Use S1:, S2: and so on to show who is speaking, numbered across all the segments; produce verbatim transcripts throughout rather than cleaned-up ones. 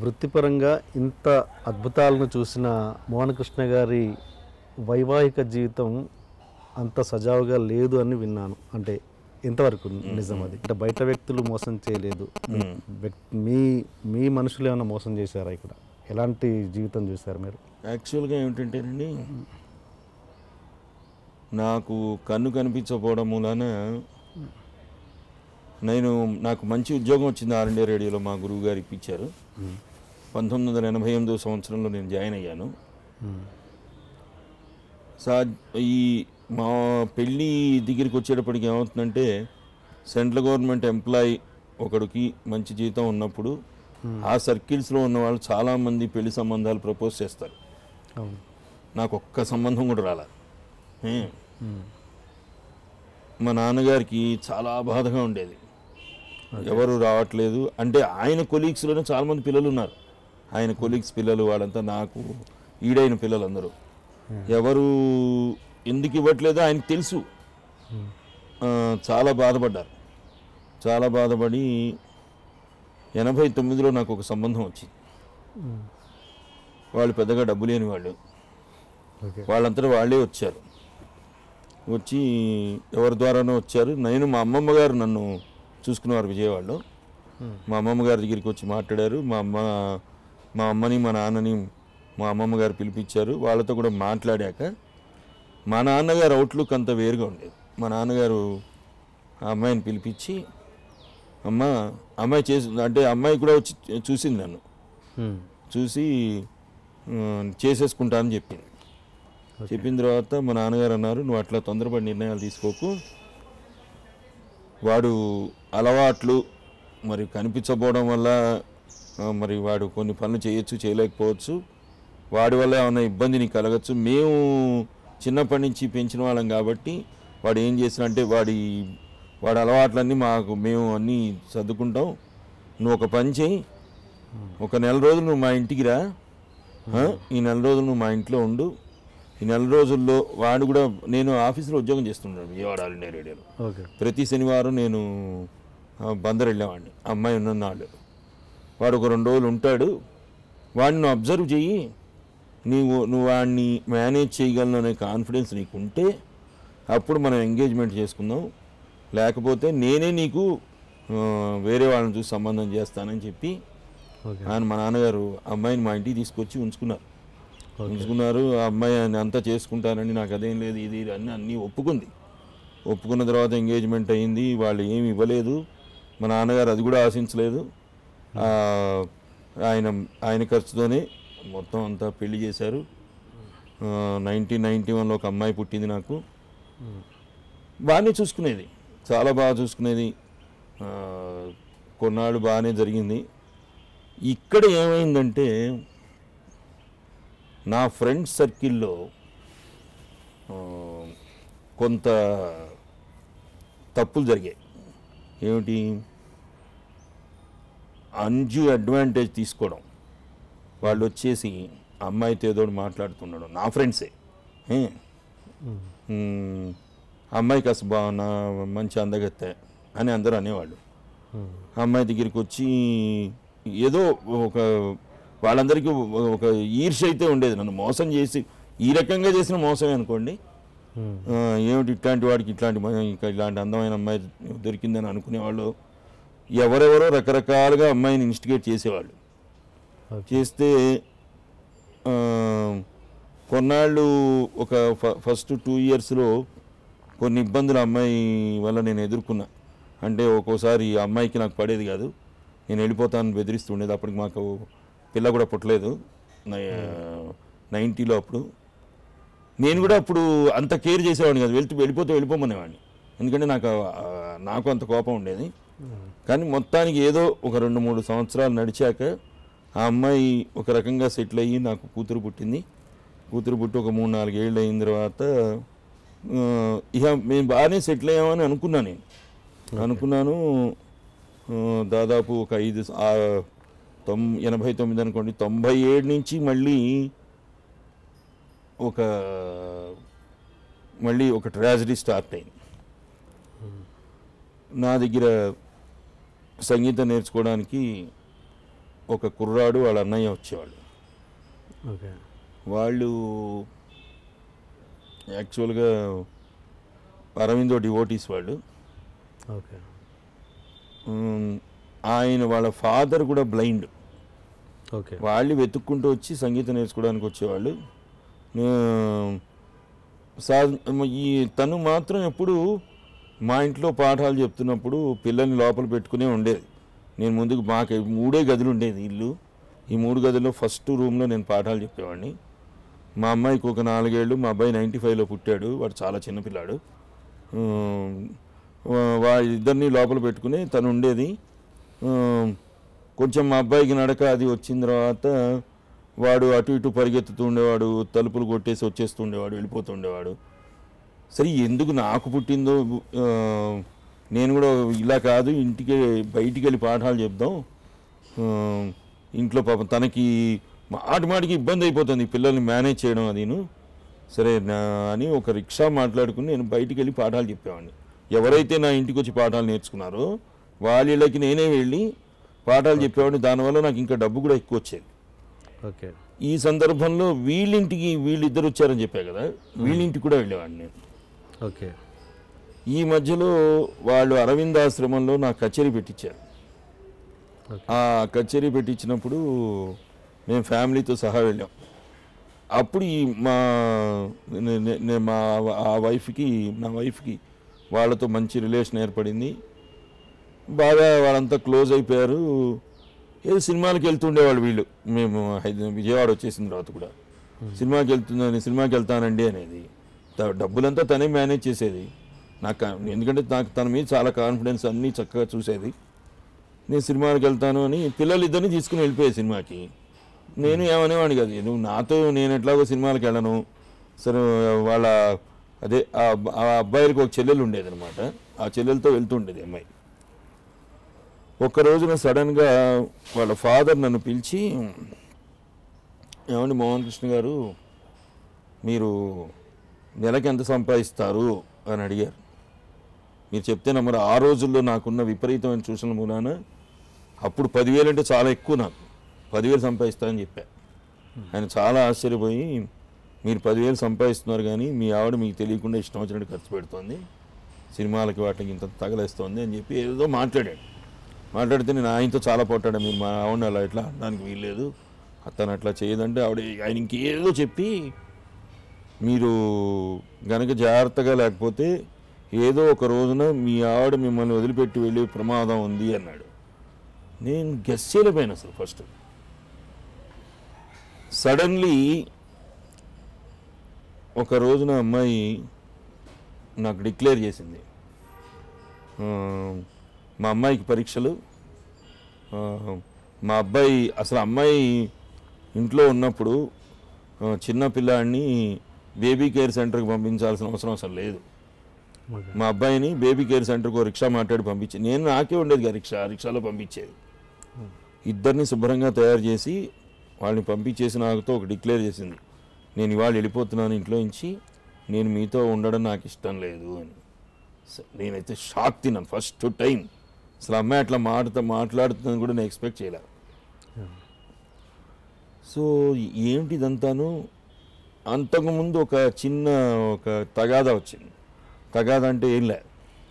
S1: వృత్తిపరంగా ఇంత అద్భుతాలను చూసిన మోహనకృష్ణ గారి వైవాహిక జీవితం అంత సజావుగా లేదు అని విన్నాను. అంటే ఎంతవరకు నిజం అది? అంటే బయట వ్యక్తులు మోసం చేయలేదు, మీ మీ మనుషులు ఏమైనా మోసం చేశారా? ఇక్కడ ఎలాంటి జీవితం చూశారు మీరు?
S2: యాక్చువల్గా ఏమిటంటేనండి, నాకు కన్ను కనిపించకపోవడం మూలాన నేను నాకు మంచి ఉద్యోగం వచ్చింది. ఆల్ ఇండియా రేడియోలో మా గురువు గారు ఇప్పించారు. పంతొమ్మిది వందల ఎనభై ఎనిమిదో సంవత్సరంలో నేను జాయిన్ అయ్యాను. సా ఈ మా పెళ్ళి దగ్గరికి వచ్చేటప్పటికి ఏమవుతుందంటే, సెంట్రల్ గవర్నమెంట్ ఎంప్లాయీ ఒకడికి మంచి జీతం ఉన్నప్పుడు ఆ సర్కిల్స్లో ఉన్న వాళ్ళు చాలామంది పెళ్లి సంబంధాలు ప్రపోజ్ చేస్తారు. నాకు ఒక్క సంబంధం కూడా రాలే. మా నాన్నగారికి చాలా బాధగా ఉండేది, ఎవరు రావట్లేదు అంటే. ఆయన కొలీగ్స్లోనే చాలామంది పిల్లలు ఉన్నారు, ఆయన కొలీగ్స్ పిల్లలు వాళ్ళంతా నాకు ఈడైన పిల్లలు అందరూ. ఎవరు ఎందుకు ఇవ్వట్లేదో ఆయనకు తెలుసు. చాలా బాధపడ్డారు. చాలా బాధపడి ఎనభై తొమ్మిదిలో నాకు ఒక సంబంధం వచ్చింది. వాళ్ళు పెద్దగా డబ్బు లేని వాళ్ళు, వాళ్ళంతా వాళ్ళే వచ్చారు. వచ్చి ఎవరి ద్వారానో వచ్చారు. నేను మా అమ్మమ్మ గారు నన్ను చూసుకునేవారు విజయవాడలో. మా అమ్మమ్మ గారి దగ్గరికి వచ్చి మాట్లాడారు. మా అమ్మ మా అమ్మని మా నాన్నని మా అమ్మమ్మ గారు పిలిపించారు. వాళ్ళతో కూడా మాట్లాడాక మా నాన్నగారు అవుట్లుక్ అంత వేరుగా ఉండేది. మా నాన్నగారు ఆ అమ్మాయిని పిలిపించి, అమ్మ అమ్మాయి చేసి అంటే అమ్మాయి కూడా వచ్చి చూసింది నన్ను, చూసి చేసేసుకుంటానని చెప్పింది. చెప్పిన తర్వాత మా నాన్నగారు అన్నారు, నువ్వు అట్లా తొందరపడి నిర్ణయాలు తీసుకోకు, వాడు అలవాట్లు మరి కనిపించకపోవడం వల్ల మరి వాడు కొన్ని పనులు చేయొచ్చు, చేయలేకపోవచ్చు, వాడి వల్ల ఏమైనా ఇబ్బంది నీకు కలగచ్చు. మేము చిన్నప్పటి నుంచి పెంచిన వాళ్ళం కాబట్టి వాడు ఏం చేసినంటే వాడి వాడి అలవాట్లన్నీ మాకు మేము అన్నీ సర్దుకుంటాం. నువ్వు ఒక పని చేయి, ఒక నెల రోజులు నువ్వు మా ఇంటికి రా, ఈ నెల రోజులు నువ్వు మా ఇంట్లో ఉండు. ఈ నెల రోజుల్లో వాడు కూడా, నేను ఆఫీసులో ఉద్యోగం చేస్తున్నాను విజయవాడ ఆల్ ఇండియా రేడియోలో. ప్రతి శనివారం నేను బందర్ వెళ్ళేవాడిని అమ్మాయి ఉన్ననాళ్ళు. వాడు ఒక రెండు రోజులు ఉంటాడు, వాడిని నువ్వు అబ్జర్వ్ చెయ్యి. నీవు నువ్వు వాడిని మేనేజ్ చేయగలను అనే కాన్ఫిడెన్స్ నీకు ఉంటే అప్పుడు మనం ఎంగేజ్మెంట్ చేసుకుందాం, లేకపోతే నేనే నీకు వేరే వాళ్ళని చూసి సంబంధం చేస్తానని చెప్పి ఆయన మా నాన్నగారు అమ్మాయిని మా ఇంటికి తీసుకొచ్చి ఉంచుకున్నారు ఉంచుకున్నారు ఆ అమ్మాయి అంతా చేసుకుంటానని, నాకు అదేం లేదు ఇది అన్నీ అన్నీ ఒప్పుకుంది. ఒప్పుకున్న తర్వాత ఎంగేజ్మెంట్ అయ్యింది. వాళ్ళు ఏమి ఇవ్వలేదు, మా నాన్నగారు అది కూడా ఆశించలేదు. ఆయన ఆయన ఖర్చుతోనే మొత్తం అంతా పెళ్లి చేశారు. నైన్టీన్ నైన్టీ వన్లో ఒక అమ్మాయి పుట్టింది నాకు. బాగానే చూసుకునేది, చాలా బాగా చూసుకునేది. కొన్నాళ్ళు బాగానే జరిగింది. ఇక్కడ ఏమైందంటే, నా ఫ్రెండ్స్ సర్కిల్లో కొంత తప్పులు జరిగాయి. ఏమిటి? అన్డ్యూ అడ్వాంటేజ్ తీసుకోవడం. వాళ్ళు వచ్చేసి అమ్మాయితో ఏదో మాట్లాడుతున్నాడు, నా ఫ్రెండ్సే, అమ్మాయి కాస్త బాగున్నా మంచి అందగత్తే అని అందరూ అనేవాళ్ళు. అమ్మాయి దగ్గరికి వచ్చి ఏదో ఒక వాళ్ళందరికీ ఒక ఈర్ష అయితే ఉండేది. నన్ను మోసం చేసి ఈ రకంగా చేసిన మోసమే అనుకోండి. ఏమిటి ఇట్లాంటి వాడికి ఇట్లాంటి ఇలాంటి అందమైన అమ్మాయి దొరికిందని అనుకునేవాళ్ళు. ఎవరెవరో రకరకాలుగా అమ్మాయిని ఇన్స్టిగేట్ చేసేవాళ్ళు. చేస్తే కొన్నాళ్ళు ఒక ఫస్ట్ టూ ఇయర్స్లో కొన్ని ఇబ్బందులు అమ్మాయి వల్ల నేను ఎదుర్కొన్నా. అంటే ఒక్కోసారి ఆ అమ్మాయికి నాకు పడేది కాదు, నేను వెళ్ళిపోతాను బెదిరిస్తుండేది. అప్పటికి మాకు పిల్ల కూడా పుట్టలేదు, నైంటీలో. అప్పుడు నేను కూడా అప్పుడు అంత కేర్ చేసేవాడిని కాదు, వెళ్తూ వెళ్ళిపోతే వెళ్ళిపోమనేవాడిని, ఎందుకంటే నాకు నాకు అంత కోపం ఉండేది. కానీ మొత్తానికి ఏదో ఒక రెండు మూడు సంవత్సరాలు నడిచాక ఆ అమ్మాయి ఒక రకంగా సెటిల్ అయ్యి నాకు కూతురు పుట్టింది. కూతురు పుట్టి ఒక మూడు నాలుగేళ్ళు అయిన తర్వాత ఇక మేము బాగానే సెటిల్ అయ్యామని అనుకున్నాను. నేను అనుకున్నాను దాదాపు ఒక ఐదు తొం ఎనభై తొమ్మిది అనుకోండి, తొంభై ఏడు నుంచి మళ్ళీ ఒక మళ్ళీ ఒక ట్రాజడీ స్టార్ట్ అయింది. నా దగ్గర సంగీతం నేర్చుకోవడానికి ఒక కుర్రాడు వాళ్ళ అన్నయ్య వచ్చేవాళ్ళు.
S1: ఓకే.
S2: వాళ్ళు యాక్చువల్గా అరవిందో డివోటీస్ వాళ్ళు.
S1: ఓకే.
S2: ఉమ్, ఆయన వాళ్ళ ఫాదర్ కూడా బ్లైండ్.
S1: ఓకే.
S2: వాళ్ళు వెతుక్కుంటూ వచ్చి సంగీతం నేర్చుకోవడానికి వచ్చేవాళ్ళు. నే- సా ఈ తను మాత్రం ఎప్పుడు మా ఇంట్లో పాఠాలు చెప్తున్నప్పుడు పిల్లల్ని లోపల పెట్టుకునే ఉండేది. నేను ముందుకు మాకు మూడే గదులు ఉండేది ఇల్లు. ఈ మూడు గదుల్లో ఫస్ట్ రూమ్లో నేను పాఠాలు చెప్పేవాడిని. మా అమ్మాయికి ఒక నాలుగేళ్ళు, మా అబ్బాయి నైంటీ ఫైవ్లో పుట్టాడు, వాడు చాలా చిన్నపిల్లాడు. వాళ్ళిద్దరినీ లోపల పెట్టుకుని తను ఉండేది. ఉమ్, కొంచెం మా అబ్బాయికి నడక అది వచ్చిన తర్వాత వాడు అటు ఇటు పరిగెత్తుతూ ఉండేవాడు, తలుపులు కొట్టేసి వచ్చేస్తూ ఉండేవాడు, వెళ్ళిపోతూ ఉండేవాడు. సరే ఎందుకు నాకు పుట్టిందో, ఆ, నేను కూడా ఇలా కాదు ఇంటికి బయటికి వెళ్ళి పాఠాలు చెప్దాం, ఆ, ఇంట్లో పాపం తనకి మాటి మాటికి ఇబ్బంది అయిపోతుంది పిల్లల్ని మేనేజ్ చేయడం అదిను. సరే నా అని ఒక రిక్షా మాట్లాడుకుని నేను బయటికి వెళ్ళి పాఠాలు చెప్పేవాడిని. ఎవరైతే నా ఇంటికి వచ్చి పాఠాలు నేర్చుకున్నారో వాళ్ళకి నేనే వెళ్ళి పాఠాలు చెప్పేవాడిని. దానివల్ల నాకు ఇంకా డబ్బు కూడా ఎక్కువ వచ్చేది.
S1: ఓకే.
S2: ఈ సందర్భంలో వీళ్ళింటికి వీళ్ళిద్దరు వచ్చారని చెప్పా కదా, వీళ్ళింటికి కూడా వెళ్ళేవాడిని నేను.
S1: ఓకే.
S2: ఈ మధ్యలో వాళ్ళు అరవిందాశ్రమంలో నా కచేరీ పెట్టించారు. ఆ కచేరీ పెట్టించినప్పుడు మేము ఫ్యామిలీతో సహా వెళ్ళాం. అప్పుడు ఈ మా నే- నే- నే- మా ఆ వైఫ్కి నా వైఫ్కి వాళ్ళతో మంచి రిలేషన్ ఏర్పడింది. బాగా వాళ్ళంతా క్లోజ్ అయిపోయారు. ఏదో సినిమాలకు వెళ్తుండేవాళ్ళు వీళ్ళు. మేము హైదరాబాద్ విజయవాడ వచ్చేసిన తర్వాత కూడా సినిమాకి వెళ్తుందని సినిమాకి వెళ్తానండి అనేది. త- డబ్బులంతా తనే మేనేజ్ చేసేది. నాకు ఎందుకంటే నాకు తన మీద చాలా కాన్ఫిడెన్స్, అన్నీ చక్కగా చూసేది. నేను సినిమాకి వెళ్తాను అని పిల్లలు ఇద్దరిని తీసుకుని వెళ్ళిపోయే సినిమాకి. నేను ఏమనేవాడిని కాదు, నువ్వు నాతో నేను ఎట్లాగో సినిమాలకు వెళ్ళను. సరే వాళ్ళ అదే ఆ అబ్బ- ఆ అబ్బాయిలకు ఒక చెల్లెలు ఉండేది అనమాట. ఆ చెల్లెలతో వెళ్తుండేది అమ్మాయి. ఒక రోజున సడన్గా వాళ్ళ ఫాదర్ నన్ను పిలిచి, ఏమండి మోహన్ కృష్ణ గారు, మీరు నెలకి ఎంత సంపాదిస్తారు అని అడిగారు. మీరు చెప్తే నమ్మరు, ఆ రోజుల్లో నాకున్న విపరీతమైన సూచనల మూలాన అప్పుడు పదివేలు అంటే చాలా ఎక్కువ, నాకు పదివేలు సంపాదిస్తానని చెప్పా. ఆయన చాలా ఆశ్చర్యపోయి, మీరు పదివేలు సంపాదిస్తున్నారు కానీ మీ ఆవిడ మీకు తెలియకుండా ఇష్టం వచ్చినట్టు ఖర్చు పెడుతోంది, సినిమాలకి వాటికి ఇంత తగలేస్తోంది అని చెప్పి ఏదో మాట్లాడాడు. మాట్లాడితే నేను ఆయనతో చాలా పోటాడు, మీరు మా ఆవిడని అలా ఇట్లా అనడానికి వీల్లేదు, అతను అట్లా చేయదంటే ఆవిడ ఆయన ఇంకేదో చెప్పి, మీరు గనక జాగ్రత్తగా లేకపోతే ఏదో ఒక రోజున మీ ఆవిడ మిమ్మల్ని వదిలిపెట్టి వెళ్ళే ప్రమాదం ఉంది అన్నాడు. నేను గెస్ చేయలేకపోయాను అసలు. ఫస్ట్ సడన్లీ ఒక రోజున అమ్మాయి నాకు డిక్లేర్ చేసింది, ఆ, మా అమ్మాయికి పరీక్షలు, ఆ, మా అబ్బాయి అసలు అమ్మాయి ఇంట్లో ఉన్నప్పుడు ఆ, చిన్న పిల్లాడిని బేబీ కేర్ సెంటర్కి పంపించాల్సిన అవసరం అసలు లేదు. మా అబ్బాయిని బేబీ కేర్ సెంటర్కి రిక్షా మాట్లాడి పంపించి, నేను నాకే ఉండేది కదా రిక్షా, రిక్షాలో పంపించేది. ఇద్దరిని శుభ్రంగా తయారు చేసి వాళ్ళని పంపించేసి నాకుతో ఒక డిక్లేర్ చేసింది, నేను ఇవాళ వెళ్ళిపోతున్నాను ఇంట్లో నుంచి, నేను మీతో ఉండడం నాకు ఇష్టం లేదు అని. నేనైతే షాక్ తిన్నాను ఫస్ట్ టైం. అసలు అమ్మాయి అట్లా మాట్లాడుతూ మాట్లాడుతుందని కూడా నేను ఎక్స్పెక్ట్ చేయలేదు. సో ఏమిటి ఇదంతాను. అంతకుముందు ఒక చిన్న ఒక తగాదా వచ్చింది. తగాదా అంటే ఏం లే,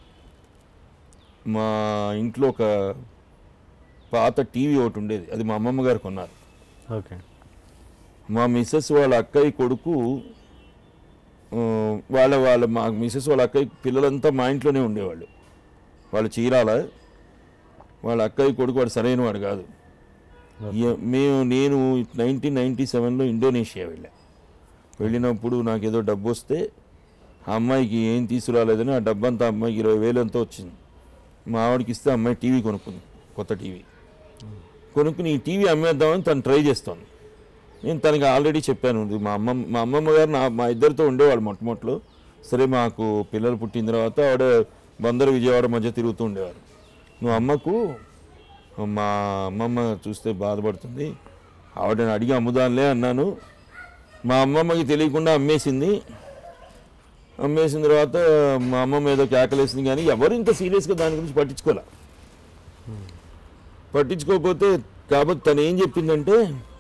S2: మా ఇంట్లో ఒక పాత టీవీ ఒకటి ఉండేది, అది మా అమ్మమ్మ గారు కొన్నారు.
S1: ఓకే.
S2: మా మిస్సెస్ వాళ్ళ అక్కయ్య కొడుకు, ఆ, వాళ్ళ వాళ్ళ మా మిస్సెస్ వాళ్ళ అక్కయ్య పిల్లలంతా మా ఇంట్లోనే ఉండేవాళ్ళు. వాళ్ళు చీరాల, వాళ్ళ అక్కయ్య కొడుకు వాడు సరైన వాడు కాదు. ఏ- మేము నేను నైన్టీన్ నైంటీ సెవెన్లో ఇండోనేషియా వెళ్ళా. వెళ్ళినప్పుడు నాకు ఏదో డబ్బు వస్తే ఆ అమ్మాయికి ఏం తీసుకురాలేదని ఆ డబ్బంతా అమ్మాయికి ఇరవై వేలు ఎంతో వచ్చింది. మా ఆవిడకి ఇస్తే అమ్మాయి టీవీ కొనుక్కుంది, కొత్త టీవీ కొనుక్కుని ఈ టీవీ అమ్మేద్దామని తను ట్రై చేస్తాను. నేను తనకి ఆల్రెడీ చెప్పాను, మా అమ్మమ్మ మా అమ్మమ్మ గారు నా మా ఇద్దరితో ఉండేవాళ్ళు మొట్టమొదటిలో. సరే మాకు పిల్లలు పుట్టిన తర్వాత ఆవిడ బందరు విజయవాడ మధ్య తిరుగుతూ ఉండేవారు. నువ్వు అమ్మకు, మా అమ్మమ్మ చూస్తే బాధపడుతుంది, ఆవిడని అడిగి అమ్ముదానిలే అన్నాను. మా అమ్మమ్మకి తెలియకుండా అమ్మేసింది. అమ్మేసిన తర్వాత మా అమ్మమ్మ ఏదో కేకలేసింది, కానీ ఎవరు ఇంత సీరియస్గా దాని గురించి పట్టించుకోలే. పట్టించుకోకపోతే కాబట్టి తను ఏం చెప్పిందంటే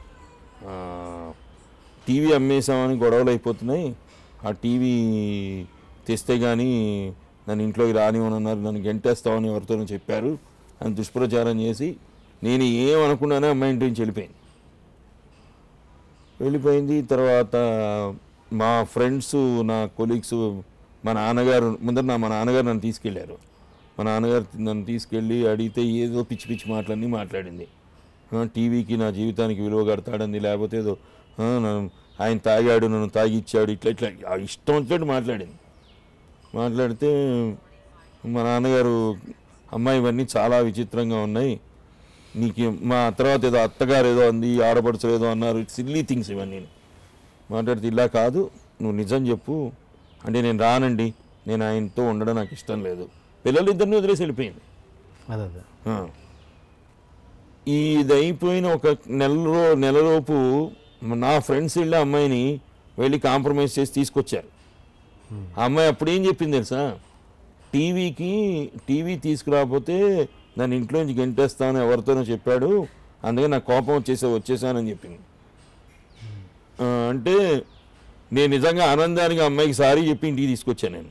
S2: టీవీ అమ్మేసామని గొడవలు అయిపోతున్నాయి, ఆ టీవీ తెస్తే కానీ నన్ను ఇంట్లోకి రానివ్వనన్నారు, నన్ను గెంటేస్తామని ఎవరితోనో చెప్పారు అని దుష్ప్రచారం చేసి నేను ఏమనుకున్నానో అమ్మాయి ఇంటి నుంచి వెళ్ళిపోయింది. వెళ్ళిపోయింది తర్వాత మా ఫ్రెండ్స్, నా కొలీగ్స్, మా నాన్నగారు ముందర నా మా నాన్నగారు నన్ను తీసుకెళ్ళారు. మా నాన్నగారు నన్ను తీసుకెళ్ళి అడిగితే ఏదో పిచ్చి పిచ్చి మాటలన్నీ మాట్లాడింది. టీవీకి నా జీవితానికి విలువ కడతాడంది, లేకపోతే ఏదో ఆయన తాగాడు, నన్ను తాగిచ్చాడు, ఇట్లా ఇట్లా ఇష్టం వచ్చినట్టు మాట్లాడింది. మాట్లాడితే మా నాన్నగారు అమ్మాయి ఇవన్నీ చాలా విచిత్రంగా ఉన్నాయి, నీకు మా తర్వాత ఏదో అత్తగారు ఏదో అంది, ఆడపడుచు ఏదో అన్నారు, సిల్లీ థింగ్స్ ఇవన్నీ మాట్లాడితే ఇలా కాదు నువ్వు నిజం చెప్పు అంటే నేను రానండి, నేను ఆయనతో ఉండడం నాకు ఇష్టం లేదు, పిల్లలు ఇద్దరిని వదిలేసి వెళ్ళిపోయింది.
S1: అదే
S2: ఇది అయిపోయిన ఒక నెల రో నెలలోపు నా ఫ్రెండ్స్ వెళ్ళి అమ్మాయిని వెళ్ళి కాంప్రమైజ్ చేసి తీసుకొచ్చారు. ఆ అమ్మాయి అప్పుడేం చెప్పింది తెలుసా, టీవీకి టీవీ తీసుకురాకపోతే నన్ను ఇంట్లో నుంచి గెంటేస్తాను ఎవరితోనో చెప్పాడు, అందుకే నాకు కోపం వచ్చేసా వచ్చేసానని చెప్పింది. అంటే నేను నిజంగా ఆనందానికి అమ్మాయికి సారీ చెప్పి ఇంటికి తీసుకొచ్చాను నేను.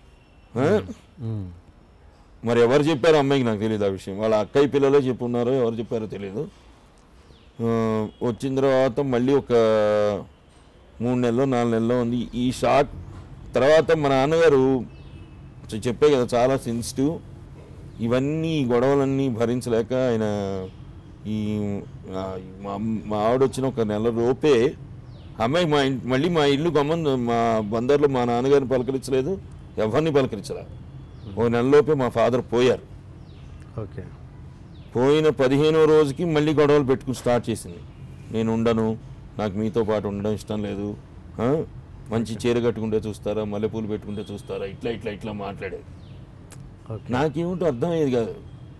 S2: మరి ఎవరు చెప్పారో అమ్మాయికి నాకు తెలియదు ఆ విషయం, వాళ్ళ అక్కయ్య పిల్లలే చెప్పున్నారో ఎవరు చెప్పారో తెలియదు. వచ్చిన తర్వాత మళ్ళీ ఒక మూడు నెలలో నాలుగు నెలలో ఉంది ఈ షాక్. తర్వాత మా నాన్నగారు చెప్పే కదా చాలా సెన్సిటివ్, ఇవన్నీ గొడవలన్నీ భరించలేక ఆయన ఈ మా ఆవిడ వచ్చిన ఒక నెల లోపే అమ్మాయి మా ఇంటి మళ్ళీ మా ఇల్లు గమ్మం మా బందర్లో మా నాన్నగారిని పలకరించలేదు, ఎవరిని పలకరించలేదు. ఓ నెలలోపే మా ఫాదర్ పోయారు.
S1: ఓకే,
S2: పోయిన పదిహేనో రోజుకి మళ్ళీ గొడవలు పెట్టుకుని స్టార్ట్ చేసింది. నేను ఉండను, నాకు మీతో పాటు ఉండడం ఇష్టం లేదు, మంచి చీర కట్టుకుంటే చూస్తారా, మల్లెపూలు పెట్టుకుంటే చూస్తారా, ఇట్లా ఇట్లా ఇట్లా మాట్లాడేది. నాకేమిటో అర్థమయ్యేది కాదు.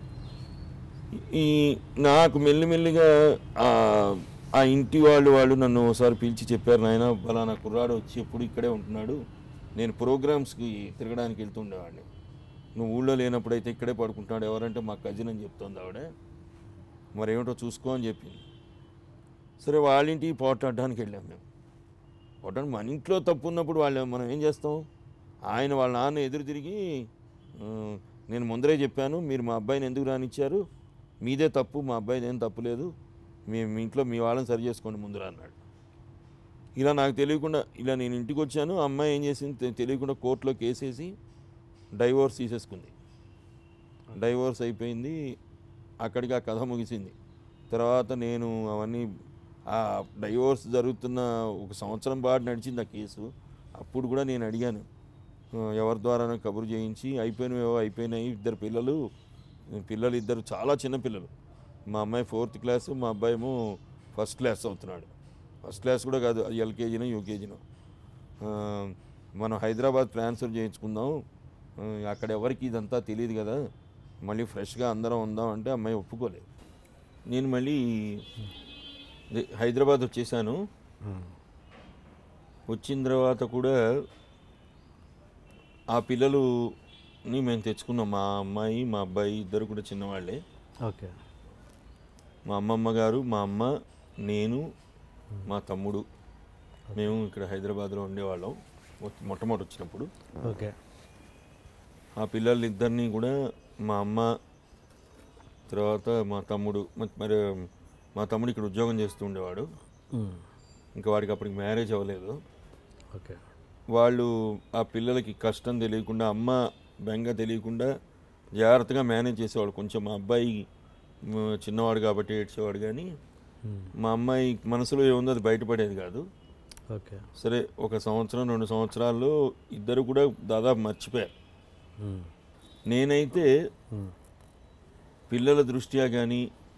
S2: ఈ నాకు మెల్లిమెల్లిగా ఆ ఇంటి వాళ్ళు వాళ్ళు నన్ను ఒకసారి పిలిచి చెప్పారు, నాయన ఫలానా కుర్రాడు వచ్చి ఎప్పుడు ఇక్కడే ఉంటున్నాడు, నేను ప్రోగ్రామ్స్కి తిరగడానికి వెళ్తుండేవాడిని, నువ్వు ఊళ్ళో లేనప్పుడు అయితే ఇక్కడే పడుకుంటున్నాడు, ఎవరంటే మా కజిన్ అని చెప్తోంది ఆవిడ, మరేమిటో చూసుకో అని చెప్పింది. సరే వాళ్ళ ఇంటికి పోట్లాడడానికి వెళ్ళాం మేము. పోటానికి మన ఇంట్లో తప్పు ఉన్నప్పుడు వాళ్ళు మనం ఏం చేస్తాం, ఆయన వాళ్ళ నాన్న ఎదురు తిరిగి నేను ముందరే చెప్పాను మీరు మా అబ్బాయిని ఎందుకు రానిచ్చారు, మీదే తప్పు, మా అబ్బాయిది ఏం తప్పు లేదు, మేము మీ ఇంట్లో మీ వాళ్ళని సరి చేసుకోండి ముందురా అన్నాడు. ఇలా నాకు తెలియకుండా ఇలా నేను ఇంటికి వచ్చాను, అమ్మాయి ఏం చేసింది తెలియకుండా కోర్టులో కేసేసి డైవోర్స్ తీసేసుకుంది. డైవోర్స్ అయిపోయింది, అక్కడికి ఆ కథ ముగిసింది. తర్వాత నేను అవన్నీ ఆ డైవోర్స్ జరుగుతున్న ఒక సంవత్సరం పాటు నడిచింది ఆ కేసు. అప్పుడు కూడా నేను అడిగాను ఎవరి ద్వారానో కబురు చేయించి, అయిపోయినవేవో అయిపోయినాయి, ఇద్దరు పిల్లలు పిల్లలు ఇద్దరు చాలా చిన్న పిల్లలు, మా అమ్మాయి ఫోర్త్ క్లాసు, మా అబ్బాయి ఏమో ఫస్ట్ క్లాస్ అవుతున్నాడు. ఫస్ట్ క్లాస్ కూడా కాదు, అది ఎల్కేజీనో యూకేజీనో. మనం హైదరాబాద్ ట్రాన్స్ఫర్ చేయించుకుందాం, అక్కడ ఎవరికి ఇదంతా తెలియదు కదా, మళ్ళీ ఫ్రెష్గా అందరం ఉందాం అంటే అమ్మాయి ఒప్పుకోలేదు. నేను మళ్ళీ హైదరాబాద్ వచ్చేసాను. వచ్చిన తర్వాత కూడా ఆ పిల్లలుని మేము తెచ్చుకున్నాం, మా అమ్మాయి మా అబ్బాయి ఇద్దరు కూడా చిన్నవాళ్ళే.
S1: ఓకే,
S2: మా అమ్మమ్మ గారు, మా అమ్మ, నేను, మా తమ్ముడు, మేము ఇక్కడ హైదరాబాద్లో ఉండేవాళ్ళం మొట్టమొదటి వచ్చినప్పుడు.
S1: ఓకే,
S2: ఆ పిల్లలు ఇద్దరిని కూడా మా అమ్మ, తర్వాత మా తమ్ముడు, మరి మా తమ్ముడు ఇక్కడ ఉద్యోగం చేస్తూ ఉండేవాడు, ఇంకా వాడికి అప్పటికి మ్యారేజ్ అవ్వలేదు.
S1: ఓకే,
S2: వాళ్ళు ఆ పిల్లలకి కష్టం తెలియకుండా, అమ్మ బెంగ తెలియకుండా జాగ్రత్తగా మేనేజ్ చేసేవాడు. కొంచెం మా అబ్బాయి చిన్నవాడు కాబట్టి ఏడ్చేవాడు, కానీ మా అమ్మాయి మనసులో ఏముందో అది బయటపడేది కాదు.
S1: ఓకే,
S2: సరే ఒక సంవత్సరం రెండు సంవత్సరాల్లో ఇద్దరు కూడా దాదాపు మర్చిపోయారు. నేనైతే పిల్లల దృష్ట్యా కానీ,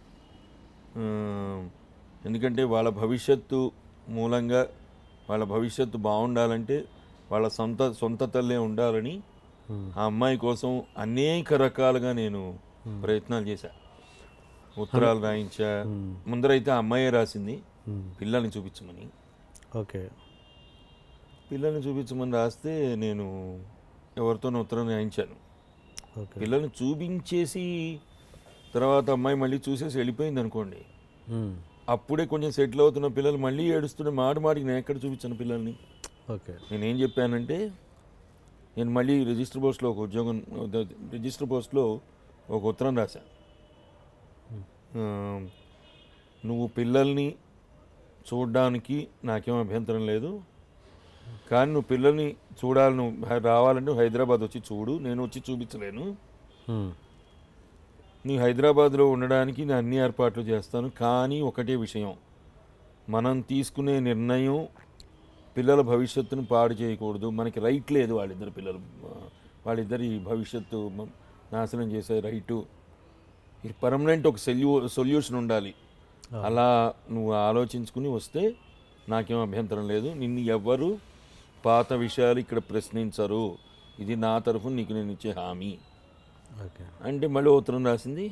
S2: ఎందుకంటే వాళ్ళ భవిష్యత్తు మూలంగా వాళ్ళ భవిష్యత్తు బాగుండాలంటే వాళ్ళ సొంత సొంత తల్లే ఉండాలని ఆ అమ్మాయి కోసం అనేక రకాలుగా నేను ప్రయత్నాలు చేశా. ఉత్తరాలు రాయించా, ముందరైతే ఆ అమ్మాయే రాసింది పిల్లల్ని చూపించమని.
S1: ఓకే,
S2: పిల్లల్ని చూపించమని రాస్తే నేను ఎవరితోనో ఉత్తరం రాయించాను. పిల్లల్ని చూపించేసి తర్వాత అమ్మాయి మళ్ళీ చూసేసి వెళ్ళిపోయింది అనుకోండి,
S1: మ్మ్.
S2: అప్పుడే కొంచెం సెటిల్ అవుతున్న పిల్లలు మళ్ళీ ఏడుస్తుంటే మాటి మాటికి నేను ఎక్కడ చూపించాను పిల్లల్ని.
S1: ఓకే.
S2: నేనేం చెప్పానంటే నేను మళ్ళీ రిజిస్టర్ పోస్ట్లో ఒక ఉద్యోగం రిజిస్టర్ పోస్ట్లో ఒక ఉత్తరం రాశాను. ఆ, నువ్వు పిల్లల్ని చూడడానికి నాకేం అభ్యంతరం లేదు, కానీ నువ్వు పిల్లల్ని చూడాలి, నువ్వు హై- రావాలంటే నువ్వు హైదరాబాద్ వచ్చి చూడు, నేను వచ్చి చూపించలేను.
S1: మ్మ్.
S2: నీ హైదరాబాద్లో ఉండడానికి నేను అన్ని ఏర్పాట్లు చేస్తాను, కానీ ఒకటే విషయం, మనం తీసుకునే నిర్ణయం పిల్లల భవిష్యత్తును పాడు చేయకూడదు. మనకి రైట్ లేదు వాళ్ళిద్దరు పిల్లలు వాళ్ళిద్దరి భవిష్యత్తు మ- నాశనం చేసే రైటు. ఇది పర్మనెంట్ ఒక సొల్యూ సొల్యూషన్ ఉండాలి. అలా నువ్వు ఆలోచించుకుని వస్తే నాకేం అభ్యంతరం లేదు. నిన్ను ఎవ్వరు పాత విషయాలు ఇక్కడ ప్రశ్నించరు, ఇది నా తరఫున నీకు నేను ఇచ్చే హామీ
S1: ఓకే.
S2: అంటే మళ్ళీ ఉత్తరం రాసింది.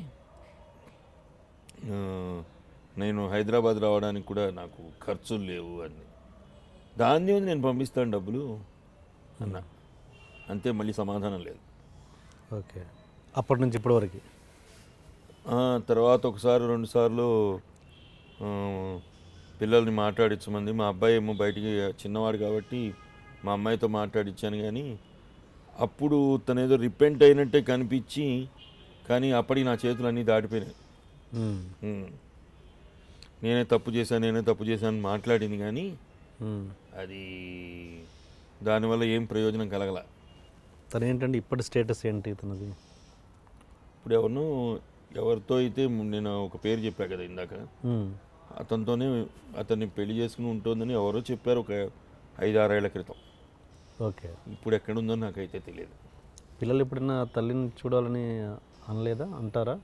S2: ఆ, నేను హైదరాబాద్ రావడానికి కూడా నాకు ఖర్చులు లేవు అని. దాన్ని ఉంది నేను పంపిస్తాను డబ్బులు అన్న, అంతే. మళ్ళీ సమాధానం లేదు.
S1: ఓకే. అప్పటి నుంచి ఇప్పటి వరకు
S2: ఆ, తర్వాత ఒకసారి రెండు సార్లు ఆ, పిల్లల్ని మాట్లాడించమంది. మా అబ్బాయి ఏమో బయటికి చిన్నవాడు కాబట్టి మా అమ్మాయితో మాట్లాడించాను, కానీ అప్పుడు తనేదో రిపెంట్ అయినట్టే కనిపించి, కానీ అప్పటికి నా చేతులు అన్నీ దాటిపోయినాయి.
S1: మ్మ్.
S2: ఉమ్. నేనే తప్పు చేశాను నేనే తప్పు చేశాను మాట్లాడింది, కానీ
S1: మ్మ్.
S2: అది దానివల్ల ఏం ప్రయోజనం కలగల.
S1: తను ఏంటంటే ఇప్పటి స్టేటస్ ఏంటి తనది?
S2: ఇప్పుడు ఎవరినో ఎవరితో అయితే నేను ఒక పేరు చెప్పా కదా ఇందాక,
S1: మ్మ్.
S2: అతనితోనే అతన్ని పెళ్లి చేసుకుని ఉంటుందని ఎవరో చెప్పారు ఒక ఐదు ఆరేళ్ల క్రితం.
S1: ఓకే.
S2: ఇప్పుడు ఎక్కడుందో నాకైతే తెలియదు.
S1: పిల్లలు ఎప్పుడైనా తల్లిని చూడాలని అనలేదా, అంటారా?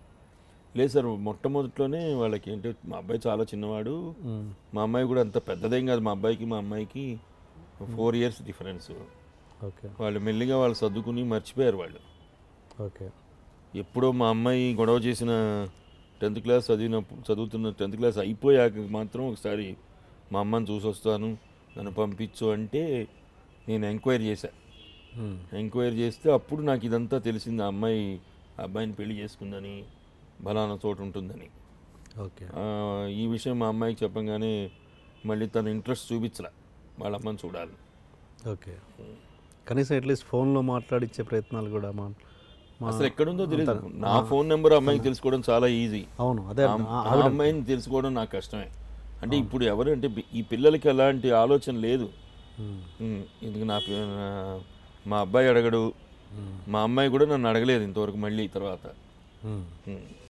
S2: లేదు సార్, మొట్టమొదట్లోనే వాళ్ళకి ఏంటి, మా అబ్బాయి చాలా చిన్నవాడు,
S1: మ్మ్.
S2: మా అమ్మాయి కూడా అంత పెద్దదేం కాదు. మా అబ్బాయికి మా అమ్మాయికి ఫోర్ ఇయర్స్ డిఫరెన్స్.
S1: ఓకే.
S2: వాళ్ళు మెల్లిగా వాళ్ళు సర్దుకుని మర్చిపోయారు వాళ్ళు.
S1: ఓకే.
S2: ఎప్పుడో మా అమ్మాయి గొడవ చేసిన టెన్త్ క్లాస్ చదివినప్పుడు చదువుతున్న టెన్త్ క్లాస్ అయిపోయాక మాత్రం ఒకసారి మా అమ్మని చూసి వస్తాను, నన్ను పంపించు అంటే నేను ఎంక్వైరీ చేశా.
S1: మ్మ్.
S2: ఎంక్వైరీ చేస్తే అప్పుడు నాకు ఇదంతా తెలిసింది. ఆ అమ్మాయి ఆ అబ్బాయిని పెళ్లి చేసుకుందని, బలానా చోటు ఉంటుందని.
S1: ఓకే.
S2: ఆ, ఈ విషయం మా అమ్మాయికి చెప్పంగానే మళ్ళీ తను ఇంట్రెస్ట్ చూపించలే వాళ్ళ అమ్మని చూడాలి.
S1: ఓకే. కనీసం అట్లీస్ట్ ఫోన్లో మాట్లాడించే ప్రయత్నాలు కూడా మా మా-
S2: అసలు ఎక్కడుందో తెలియదు. నా ఫోన్ నెంబర్ అమ్మాయికి తెలుసుకోవడం చాలా ఈజీ,
S1: అవును, అదే
S2: ఆ
S1: ఆ-
S2: ఆ అమ్మాయిని తెలుసుకోవడం నాకు కష్టమే. అంటే ఇప్పుడు ఎవరు అంటే ఈ పిల్లలకి అలాంటి ఆలోచన లేదు.
S1: మ్మ్.
S2: ఉమ్, ఎందుకు నా పి- నా- మా అబ్బాయి అడగడు,
S1: మ్మ్.
S2: మా అమ్మాయి కూడా నన్ను అడగలేదు ఇంతవరకు మళ్ళీ తర్వాత.
S1: మ్మ్.
S2: ఉమ్.